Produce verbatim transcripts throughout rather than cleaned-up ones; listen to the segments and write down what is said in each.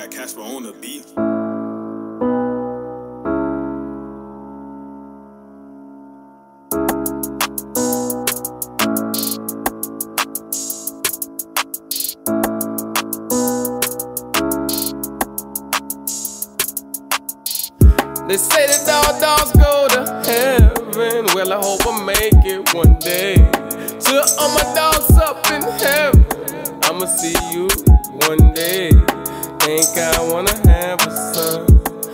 got Casper on the beat. They say that all dogs go to heaven. Well, I hope I make it one day. To all my dogs up in heaven, I'ma see you one day. Think I wanna have a son,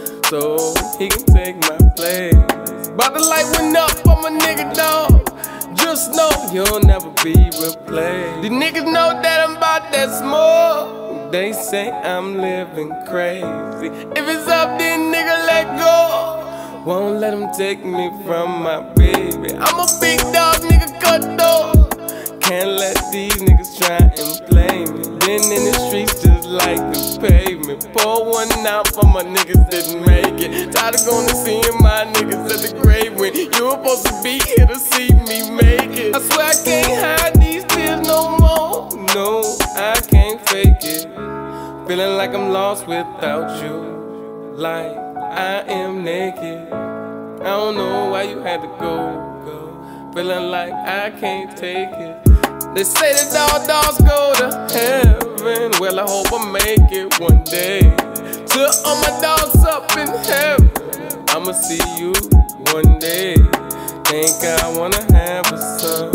so he can take my place. But the light went up on my nigga dog. Just know you'll never be replaced. These niggas know that I'm about that smoke. They say I'm living crazy. If it's up, then nigga let go. Won't let them take me from my baby. I'm a big dog, nigga, cut though. Can't let these niggas try and play me. Been in the streets just like the pavement. Pour one out for my niggas didn't make it. Tired of going to seeing my niggas at the grave when you were supposed to be here to see me make it. I swear I can't hide these tears no more. No, I can't fake it. Feeling like I'm lost without you, like I am naked. I don't know why you had to go, go. Feeling like I can't take it. They say that all dogs go to heaven. Well, I hope I make it one day. To all my dogs up in heaven, I'ma see you one day. Think I wanna have a son,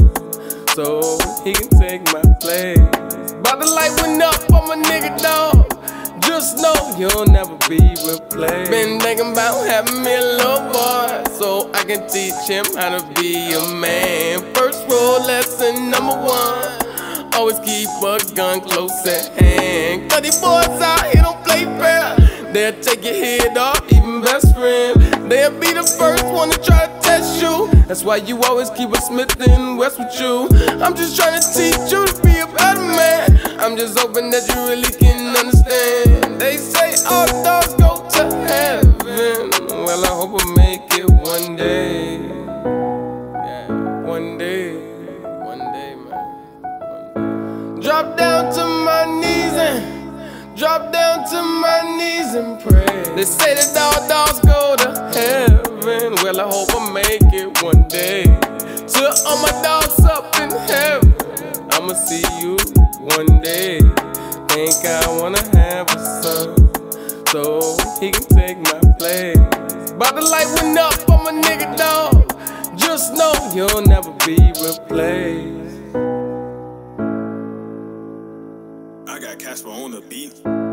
so he can take my place. But the light went up on my nigga dog. Just know you'll never be replaced. Been thinking about having me a little boy, so I can teach him how to be a man. First rule lesson number one, always keep a gun close at hand. Cause these boys out here don't play fair. They'll take your head off, even best friend. They'll be the first one to try to test you. That's why you always keep a Smith and West with you. I'm just trying to teach you to be a better man. I'm just hoping that you really can understand. They say all dogs go to heaven. Well, I hope I make it one day. Yeah, one day, one day, man. One day. Drop down to my knees and drop down to my knees and pray. They say that all dogs go to heaven. Well, I hope I make it one day. To all my dogs up in heaven, I'ma see you one day. Think I wanna have a son, so he can take my place. But the light went up on my nigga dog. Just know you'll never be replaced. I got Casper on the beat.